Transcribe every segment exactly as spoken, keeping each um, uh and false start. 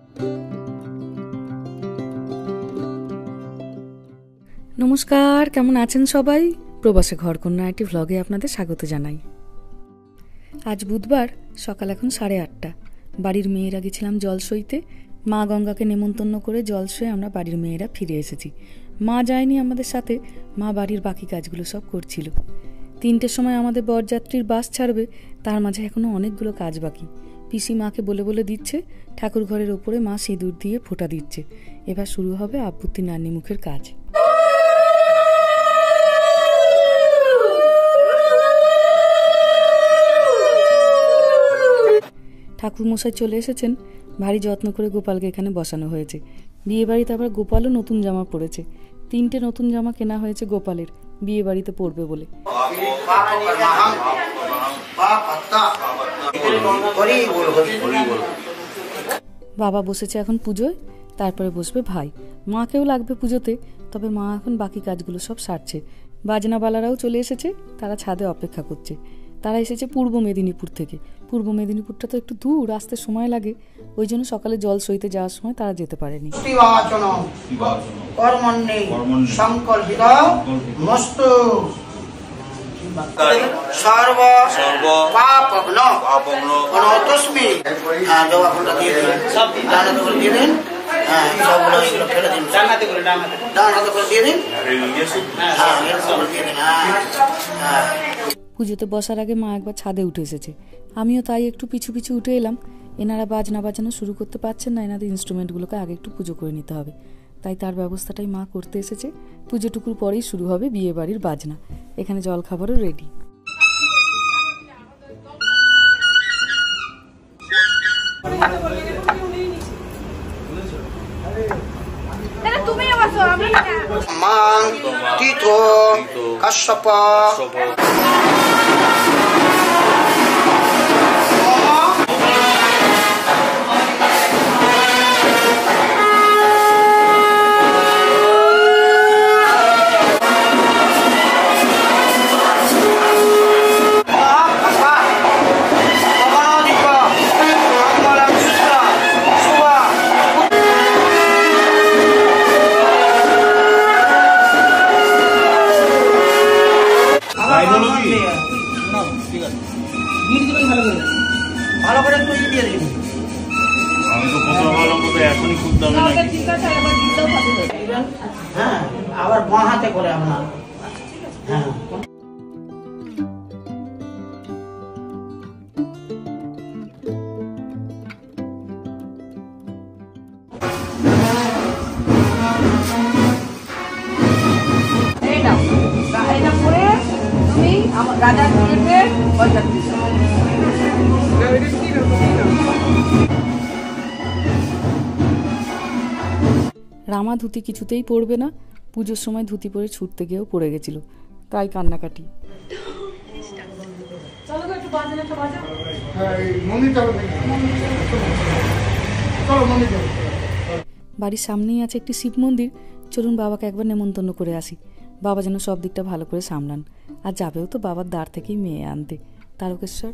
নমস্কার, কেমন আছেন সবাই? প্রবাসে ঘরকন্যা একটি ভ্লগে আপনাদের স্বাগত জানাই। আজ বুধবার, সকাল এখন সাড়ে আটটা। বাড়ির মেয়েরা গেছিলাম জল সইতে। মা গঙ্গাকে নেমন্তন্ন করে জল সয়ে আমরা বাড়ির মেয়েরা ফিরে এসেছি। মা যায়নি আমাদের সাথে, মা বাড়ির বাকি কাজগুলো সব করছিল। তিনটের সময় আমাদের বরযাত্রীর বাস ছাড়বে, তার মাঝে এখনও অনেকগুলো কাজ বাকি। পিসি মাকে বলে বলে দিচ্ছে, ঠাকুর ঘরের ওপরে মা সিঁদুর দিয়ে ফোঁটা দিচ্ছে। এবার শুরু হবে আব্বুতি নান্নি মুখের কাজ। ঠাকুরমশাই চলে এসেছেন। ভারী যত্ন করে গোপালকে এখানে বসানো হয়েছে। বিয়ে বাড়িতে আবার গোপালও নতুন জামা পরেছে। তিনটে নতুন জামা কেনা হয়েছে গোপালের, বিয়ে বাড়িতে পরবে বলে। বাবা বসেছে এখন পুজোয়, তারপরে বসবে ভাই। মাকেও লাগবে পুজোতে, তবে মা এখন বাকি কাজগুলো সব সারছে। বাজনাবালারাও চলে এসেছে, তারা ছাদে অপেক্ষা করছে। তারা এসেছে পূর্ব মেদিনীপুর থেকে। পূর্ব মেদিনীপুরটা তো একটু দূর, আসতে সময় লাগে, ওই জন্য সকালে জল সইতে যাওয়ার সময় তারা যেতে পারেনি। পুজোতে বসার আগে মা একবার ছাদে উঠে এসেছে, আমিও তাই একটু পিছু পিছু উঠে এলাম। এনারা বাজনা বাজানো শুরু করতে পারছেন না, এনাদের ইনস্ট্রুমেন্টগুলোকে আগে একটু পুজো করে নিতে হবে, তাই তার ব্যবস্থাটাই মা করতে এসেছে। পুজোটুকুর পরেই শুরু হবে বিয়ে বাড়ির বাজনা। এখানে জল খাবারও রেডি। মান তীর্থ কাশ্যপ ভালো করে তুই দিয়ে দিবি। আমি তো কত ভালো মতো এখনই খুব দামে নাকি। ঠিক আছে, আবার দিতেও হবে। হ্যাঁ, আবার বাঁ হাতে করে আপনার। হ্যাঁ, এই নাও, এটা পরে তুমি আমার রাজা দিয়েছে বলতে। রামা ধুতি কিছুতেই পরবে না। পুজোর সময় ধুতি পরে ছুটতে গিয়েও পড়ে গেছিল, তাই কান্নাকাটি। বাড়ির সামনেই আছে একটি শিব মন্দির, চলুন বাবাকে একবার নেমন্তন্ন করে আসি। বাবা যেন সব দিকটা ভালো করে সামলান। আর যাবেও তো বাবার দ্বার থেকেই মেয়ে আনতে, তারকেশ্বর।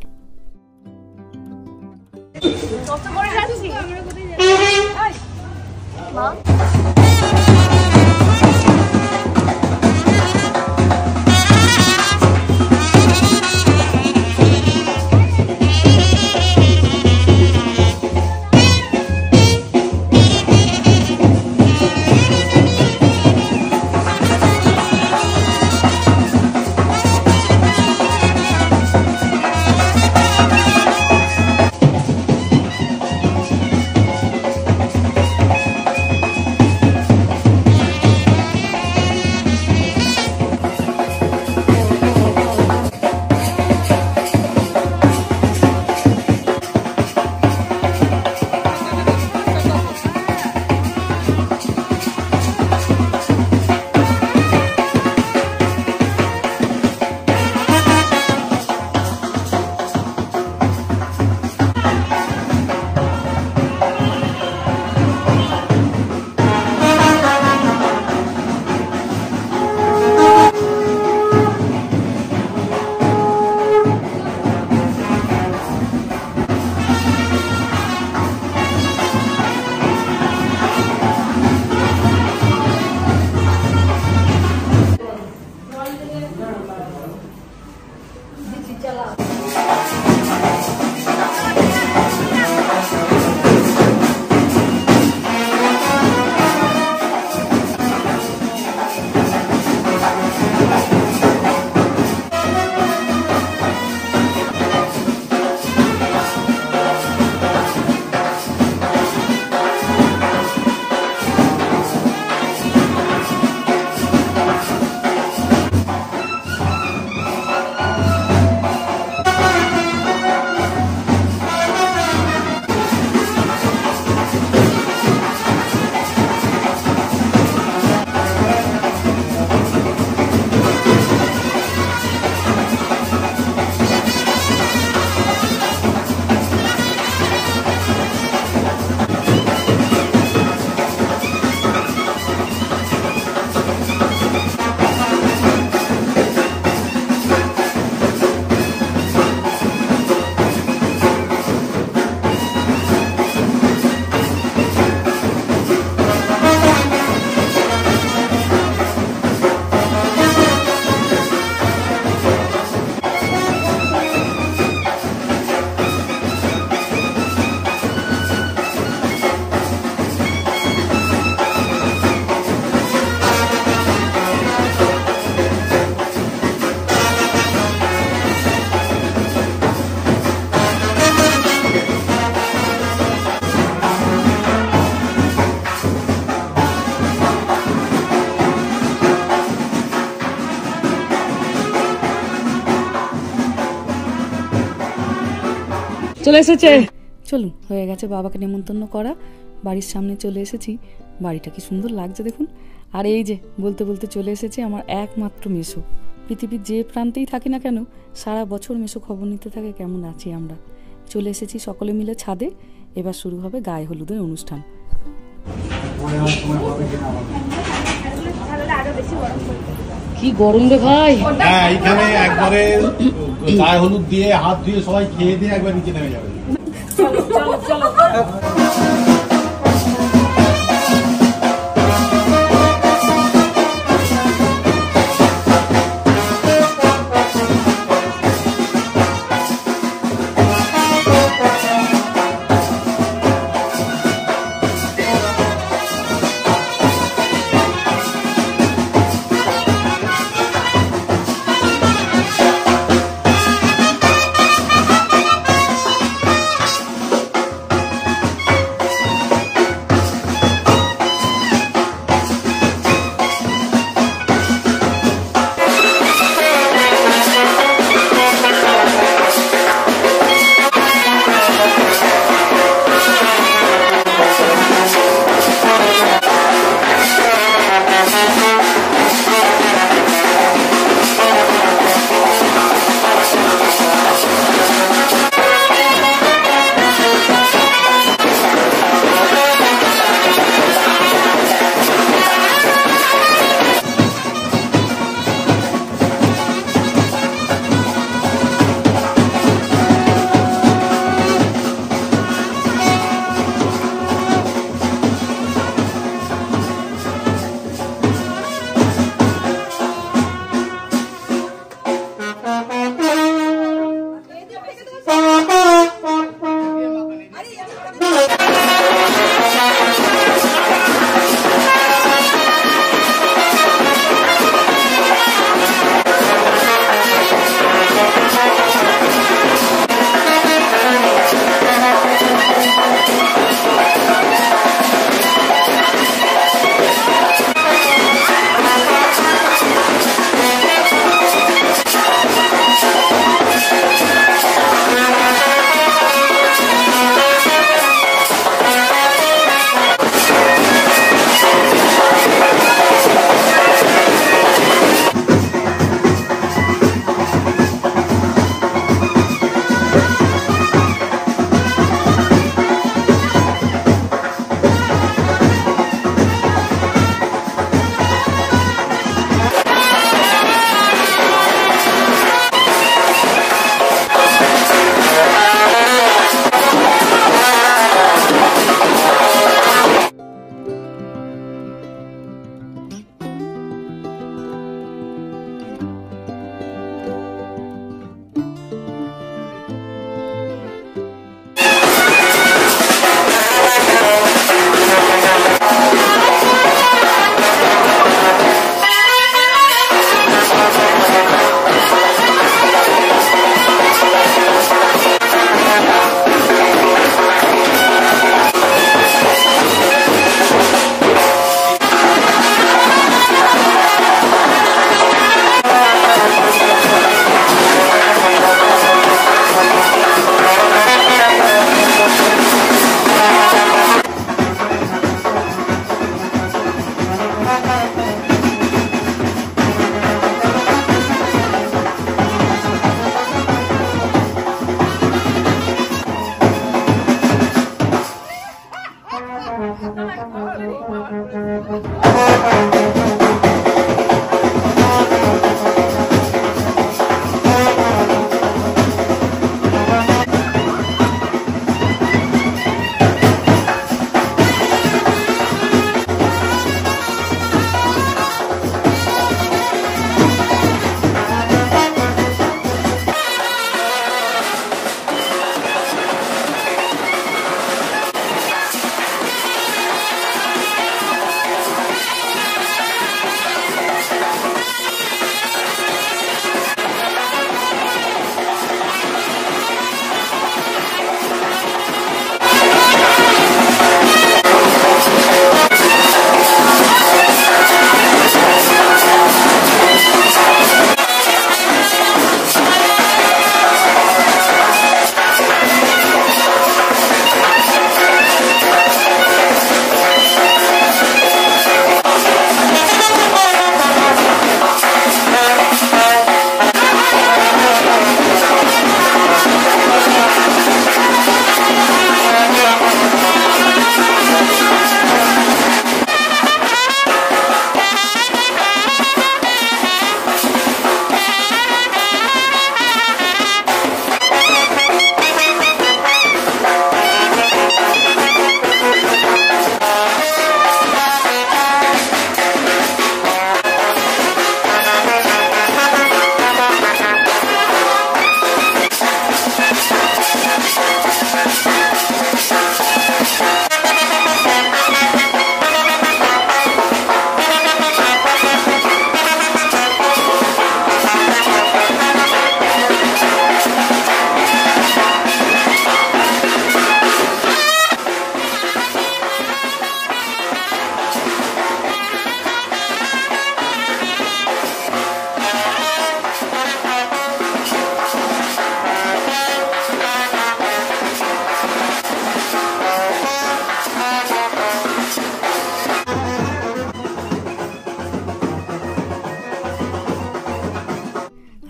চলে এসেছে। চলুন, হয়ে গেছে বাবাকে নেমন্তন্ন করা। বাড়ির সামনে চলে এসেছি। বাড়িটা কি সুন্দর লাগছে দেখুন। আর এই যে বলতে বলতে চলে এসেছে আমার একমাত্র মেসো। পৃথিবীর যে প্রান্তেই থাকি না কেন, সারা বছর মেসো খবর নিতে থাকে কেমন আছি আমরা। চলে এসেছি সকলে মিলে ছাদে। এবার শুরু হবে গায়ে হলুদের অনুষ্ঠান। কি গরম রে ভাই। হ্যাঁ, এখানে একবারে গায়ে হলুদ দিয়ে হাত ধুয়ে সবাই খেয়ে দিয়ে একবার নিচে নেমে যাবে। চলো চলো চলো।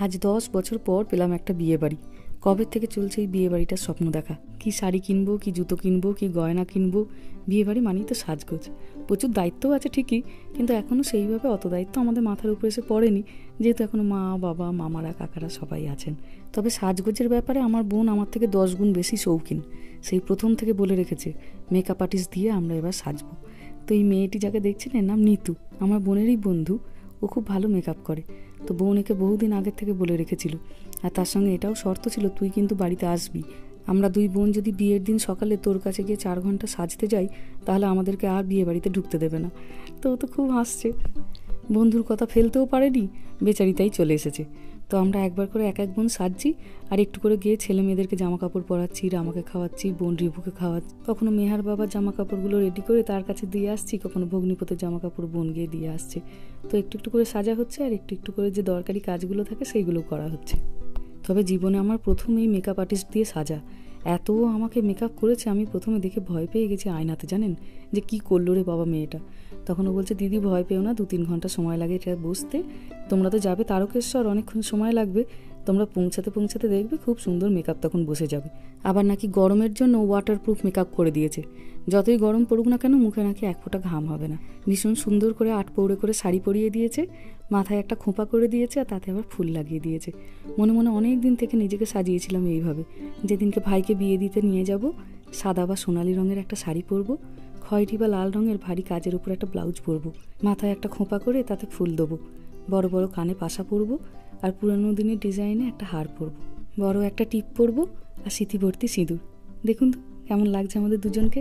আজ দশ বছর পর পেলাম একটা বিয়ে বাড়ি। কবে থেকে চলছে এই বিয়ে বাড়িটার স্বপ্ন দেখা। কি শাড়ি কিনবো, কি জুতো কিনবো, কি গয়না কিনবো। বিয়ে বাড়ি মানেই তো সাজগোজ। প্রচুর দায়িত্বও আছে ঠিকই, কিন্তু এখনও সেইভাবে অত দায়িত্ব আমাদের মাথার উপরে এসে পড়েনি, যেহেতু এখনও মা বাবা মামারা কাকারা সবাই আছেন। তবে সাজগোজের ব্যাপারে আমার বোন আমার থেকে দশ গুণ বেশি শৌখিন। সেই প্রথম থেকে বলে রেখেছে মেকআপ আর্টিস্ট দিয়ে আমরা এবার সাজবো। তো এই মেয়েটি যাকে দেখছেন এর নাম নিতু, আমার বোনেরই বন্ধু। ও খুব ভালো মেকআপ করে। তো বোন একে বহুদিন আগের থেকে বলে রেখেছিল, আর তার সঙ্গে এটাও শর্ত ছিল তুই কিন্তু বাড়িতে আসবি। আমরা দুই বোন যদি বিয়ের দিন সকালে তোর কাছে গিয়ে চার ঘন্টা সাজতে যাই তাহলে আমাদেরকে আর বিয়ে বাড়িতে ঢুকতে দেবে না। তো ও তো খুব হাসছে, বন্ধুর কথা ফেলতেও পারেনি, বেচারিতাই চলে এসেছে। তো আমরা একবার করে এক এক বোন সাজছি, আর একটু করে গিয়ে ছেলে মেয়েদেরকে জামা কাপড় পরাচ্ছি, রামাকে খাওয়াচ্ছি, বোন রিপুকে খাওয়াচ্ছি। কখনো মেহার বাবার জামা কাপড়গুলো রেডি করে তার কাছে দিয়ে আসছি, কখনো ভগ্নিপতের জামা কাপড় বোন গিয়ে দিয়ে আসছে। তো একটু একটু করে সাজা হচ্ছে, আর একটু একটু করে যে দরকারি কাজগুলো থাকে সেইগুলো করা হচ্ছে। তবে জীবনে আমার প্রথম এই মেকআপ আর্টিস্ট দিয়ে সাজা। এত আমাকে মেকআপ করেছে, আমি প্রথমে দেখে ভয় পেয়ে গেছি আয়নাতে, জানেন যে কি করলো রে বাবা মেয়েটা। তখন ও বলছে দিদি ভয় পেও না, দু তিন ঘন্টা সময় লাগে এটা বসতে। তোমরা তো যাবে তারকেশ্বর, অনেকক্ষণ সময় লাগবে, তোমরা পৌঁছাতে পৌঁছাতে দেখবে খুব সুন্দর মেকআপ তখন বসে যাবে। আবার নাকি গরমের জন্য ওয়াটারপ্রুফ মেকআপ করে দিয়েছে, যতই গরম পড়ুক না কেন মুখে নাকি এক ফোঁটা ঘাম হবে না। ভীষণ সুন্দর করে আট পৌড়ে করে শাড়ি পরিয়ে দিয়েছে, মাথায় একটা খোঁপা করে দিয়েছে, আর তাতে আবার ফুল লাগিয়ে দিয়েছে। মনে মনে অনেক দিন থেকে নিজেকে সাজিয়েছিলাম এইভাবে, যেদিনকে ভাইকে বিয়ে দিতে নিয়ে যাব সাদা বা সোনালি রঙের একটা শাড়ি পরবো, খয়েরি বা লাল রঙের ভারী কাজের উপর একটা ব্লাউজ পরবো, মাথায় একটা খোঁপা করে তাতে ফুল দেবো, বড় বড় কানে পাশা পরবো, আর পুরানো দিনের ডিজাইনে একটা হার পরবো, বড় একটা টিপ পরবো, আর স্মৃতি ভর্তি সিঁদুর। দেখুন তো কেমন লাগছে আমাদের দুজনকে।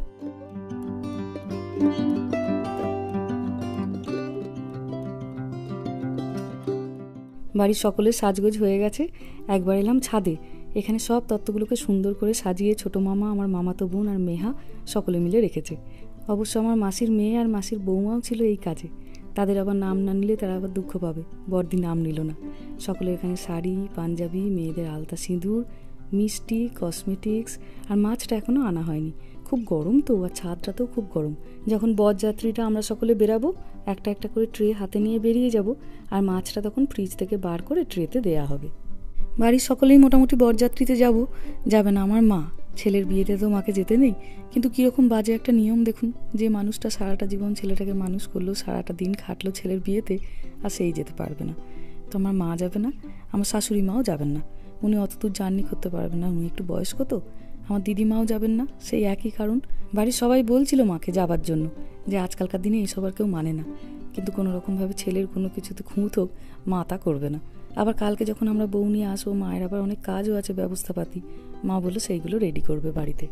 বাড়ির সকলের সাজগোজ হয়ে গেছে। একবার এলাম ছাদে, এখানে সব তত্ত্বগুলোকে সুন্দর করে সাজিয়ে ছোটো মামা, আমার মামাতো বোন আর মেহা সকলে মিলে রেখেছে। অবশ্য আমার মাসির মেয়ে আর মাসির বৌমাও ছিল এই কাজে। তাদের আবার নাম না নিলে তারা আবার দুঃখ পাবে, বড়দি নাম নিল না। সকলে এখানে শাড়ি, পাঞ্জাবি, মেয়েদের আলতা সিঁদুর, মিষ্টি, কসমেটিক্স, আর মাছটা এখনও আনা হয়নি। খুব গরম তো, আর ছাদটাতেও খুব গরম। যখন বরযাত্রীটা আমরা সকলে বেরাবো একটা একটা করে ট্রে হাতে নিয়ে বেরিয়ে যাব, আর মাছটা তখন ফ্রিজ থেকে বার করে ট্রেতে দেয়া হবে। বাড়ির সকলেই মোটামুটি বরযাত্রীতে যাব, যাবে না আমার মা। ছেলের বিয়েতে তো মাকে যেতে নেই, কিন্তু কীরকম বাজে একটা নিয়ম দেখুন, যে মানুষটা সারাটা জীবন ছেলেটাকে মানুষ করলো, সারাটা দিন খাটলো ছেলের বিয়েতে, আর সেই যেতে পারবে না। তো আমার মা যাবে না, আমার শাশুড়ি মাও যাবেন না, উনি অত দূর জার্নি করতে পারবেন না, উনি একটু বয়স্ক তো। আমার দিদিমাও যাবেন না, সেই একই কারণ। বাড়ির সবাই বলছিল মাকে যাবার জন্য, যে আজকালকার দিনে এইসব আর কেউ মানে না, কিন্তু কোনো রকমভাবে ছেলের কোনো কিছুতে খুঁত হোক, মা তা করবে না। আবার কালকে যখন আমরা বউ নিয়ে আসবো, মায়ের আবার অনেক কাজও আছে, ব্যবস্থাপাতি, মা বলে সেইগুলো রেডি করবে বাড়িতে।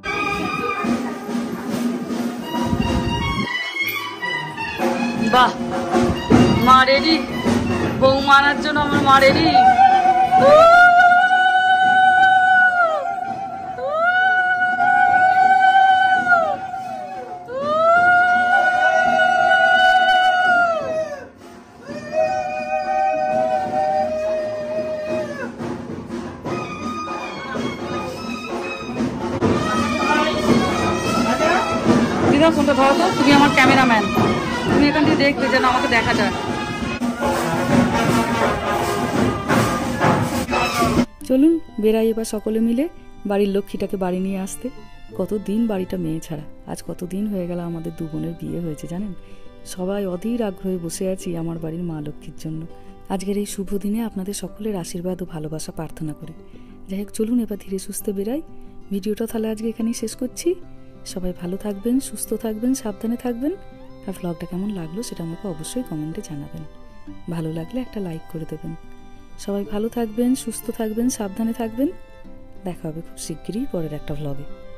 বাহ, মা রেডি, বউ মানার জন্য আমার মা রেডি। ফোনটা ধরো তো, তুমি আমার ক্যামেরাম্যান, তুমি এখান থেকে দেখবে যেন আমাকে দেখা যায়। চলুন বেরাই এবার সকলে মিলে বাড়ির লক্ষ্মীটাকে বাড়ি নিয়ে আসতে। কতদিন বাড়িটা মেয়ে ছাড়া, আজ কতদিন হয়ে গেল আমাদের দু বোনের বিয়ে হয়েছে জানেন। সবাই অধীর আগ্রহে বসে আছি আমার বাড়ির মা লক্ষ্মীর জন্য। আজকের এই শুভ দিনে আপনাদের সকলের আশীর্বাদ ও ভালোবাসা প্রার্থনা করি। যাই হোক চলুন এবার ধীরে সুস্থে বেরাই। ভিডিওটা তাহলে আজকে এখানেই শেষ করছি। সবাই ভালো থাকবেন, সুস্থ থাকবেন, সাবধানে থাকবেন। আর ভ্লগটা কেমন লাগলো সেটা আমাকে অবশ্যই কমেন্টে জানাবেন। ভালো লাগলে একটা লাইক করে দেবেন। সবাই ভালো থাকবেন, সুস্থ থাকবেন, সাবধানে থাকবেন। দেখা হবে খুব শিগগিরই পরের একটা ভ্লগে।